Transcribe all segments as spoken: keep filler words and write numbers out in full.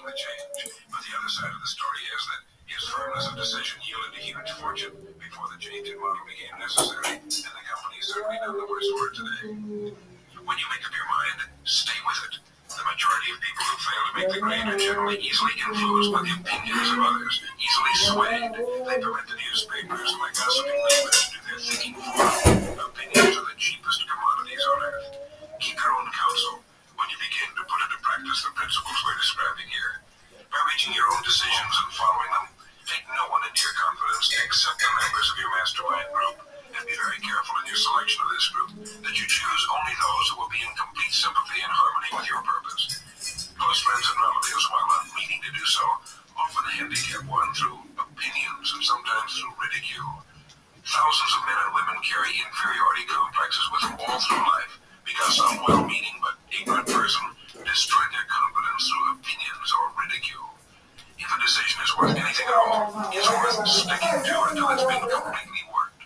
the change. But the other side of the story is that his firmness of decision yielded a huge fortune before the change in model became necessary, and the company is certainly none the worse for it today. When you make up your mind, stay with it. The majority of people who fail to make the grade are generally easily influenced by the opinions of others, easily swayed. They permit the newspapers and the gossiping neighbors to do their thinking for them. Opinions are the cheapest commodities on earth. Keep your own counsel when you begin to put into practice the principles we're describing here. By reaching your own decisions and following them, take no one into your confidence except the members of your mastermind group. And be very careful in your selection of this group, that you choose only those who will be in complete sympathy and harmony with your purpose. Close friends and relatives, while not meaning to do so, often handicap one through opinions and sometimes through ridicule. Thousands of men and women carry inferiority complexes with them all through life because some well-meaning but ignorant person destroyed their confidence through opinions or ridicule. If a decision is worth anything at all, it's worth sticking to until it's been completely worked.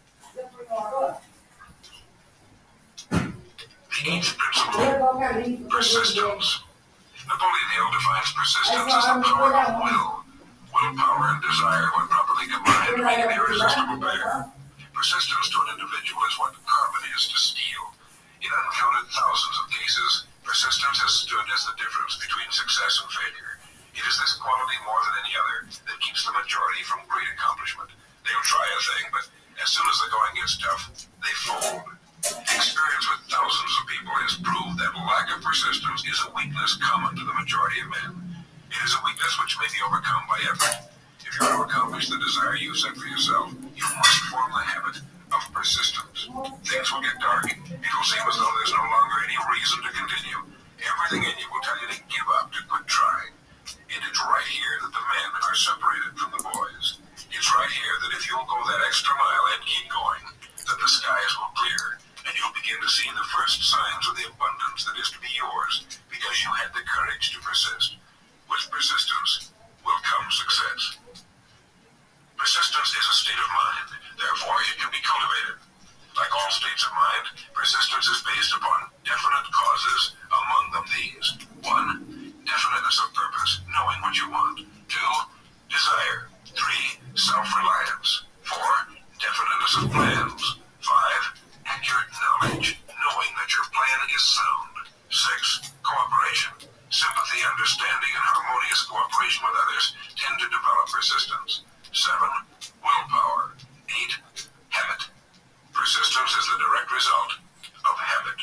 The eighth principle, persistence. Napoleon Hill defines persistence as the power of will. Willpower and desire, when properly combined, make an irresistible pair. Persistence to an individual is what carbon is to steel. In uncounted thousands of cases, persistence has stood as the difference between success and failure. It is this quality more than any other that keeps the majority from great accomplishment. They'll try a thing, but as soon as the going gets tough, they fold. Experience with thousands of people has proved that lack of persistence is a weakness common to the majority of men. It is a weakness which may be overcome by effort. If you are to accomplish the desire you set for yourself, you must form the habit of persistence. Things will get dark. It will seem as though there's no longer any reason to continue. Everything in you will tell you to give up, to quit trying. And it's right here that the men are separated from the boys. It's right here that if you'll go that extra mile and keep going, that the skies will clear, and you'll begin to see the first signs of the abundance that is to be yours, because you had the courage to persist. With persistence will come success. Persistence is a state of mind, therefore it can be cultivated. Like all states of mind, persistence is based upon definite causes, among them these. One, definiteness of purpose, knowing what you want. Two, desire. Three, self-reliance. Four, definiteness of plans. Five, accurate knowledge, knowing that your plan is sound. Six, cooperation. Sympathy, understanding, and harmonious cooperation with others tend to develop persistence. Seven, willpower. Eight, habit. Persistence is the direct result of habit.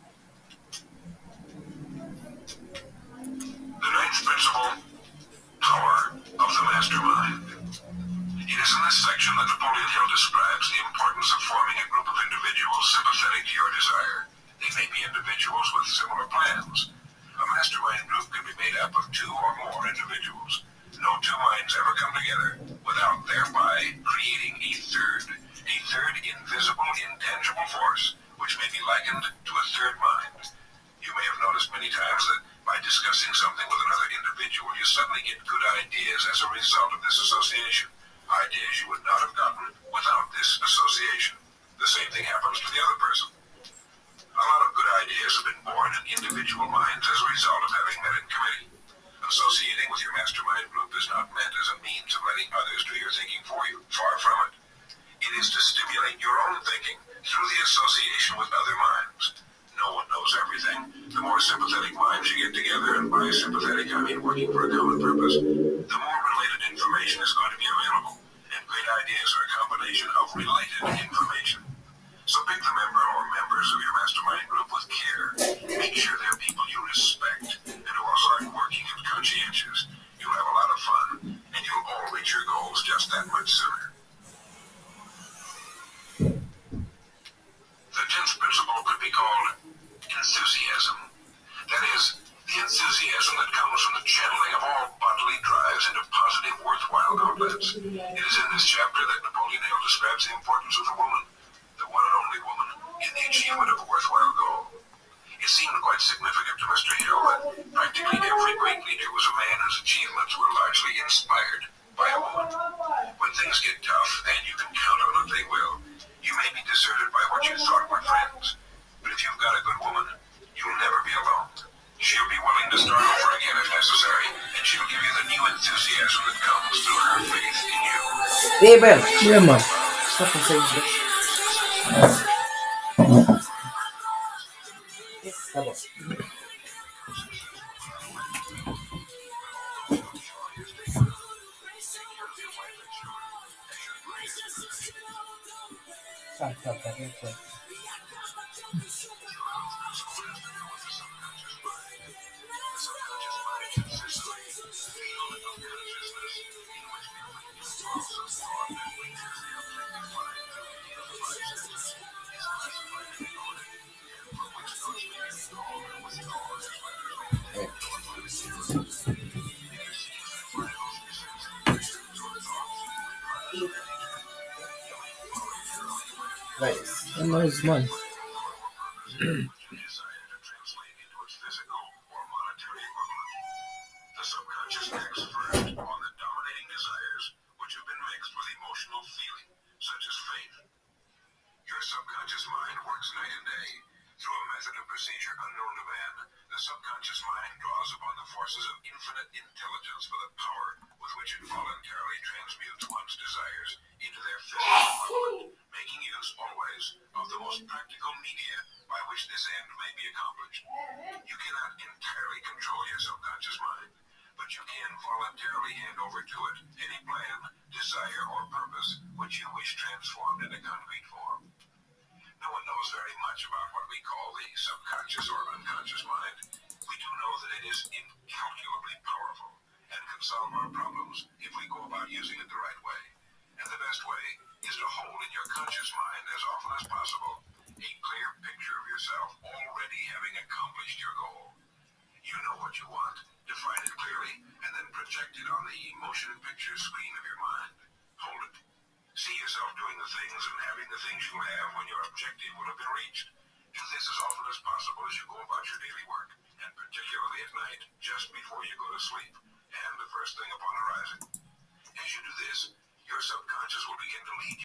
The ninth principle, power of the mastermind. It is in this section that Napoleon Hill describes the importance of forming a group of individuals sympathetic to your desire. They may be individuals with similar plans. A mastermind group can be made up of two or more individuals. No two minds ever come together without thereby creating a third, a third invisible, intangible force, which may be likened to a third mind. You may have noticed many times that by discussing something with another individual, you suddenly get good ideas as a result of this association. Ideas you would not have gotten without this association. The same thing happens to the other person. A lot of good ideas have been born in individual minds as a result of having met in committee. Associating with your mastermind group is not meant as a means of letting others do your thinking for you. Far from it. It is to stimulate your own thinking through the association with other minds. No one knows everything. The more sympathetic minds you get together, and by sympathetic I mean working for a common purpose, the more related information is going to be available. And great ideas are a combination of related information. So pick the member or members of your mastermind group with care. Make sure they're people you respect and who are hardworking and conscientious. You'll have a lot of fun, and you'll all reach your goals just that much sooner. The tenth principle could be called enthusiasm. That is, the enthusiasm that comes from the channeling of all bodily drives into positive, worthwhile outlets. It is in this chapter that Napoleon Hill describes the importance of the woman, the one and only woman, in the achievement of a worthwhile goal. It seemed quite significant to Mister Hill that practically every great leader was a man whose achievements were largely inspired by a woman. When things get tough, and you can count on it, they will, you may be deserted by what you thought were friends. But if you've got a good woman, you'll never be alone. She'll be willing to start over again if necessary, and new enthusiasm that comes through her faith in you. E aí, Belo? E aí, mano? Só consegue ver. Tá bom. Tá, tá, tá, tá. Vai. É nóis, mano. The subconscious acts first on the dominating desires which have been mixed with emotional feeling, such as faith. Your subconscious mind works night and day. Through a method of procedure unknown to man, the subconscious mind draws upon the forces of infinite intelligence for the power with which it voluntarily transmutes one's desires into their physical equivalent, making use always of the most practical media by which this end may be accomplished. You cannot entirely control your subconscious mind, but you can voluntarily hand over to it any plan, desire, or purpose which you wish transformed into concrete form. No one knows very much about what we call the subconscious or unconscious mind. We do know that it is incalculably powerful and can solve our problems if we go about using it the right way. And the best way is to hold in your conscious mind as often as possible a clear picture of yourself already having accomplished your goal. You know what you want, define it clearly, and then project it on the motion picture screen of your mind. Hold it. See yourself doing the things and having the things you have when your objective will have been reached. Do this as often as possible as you go about your daily work, and particularly at night, just before you go to sleep, and the first thing upon arising. As you do this, your subconscious will begin to lead you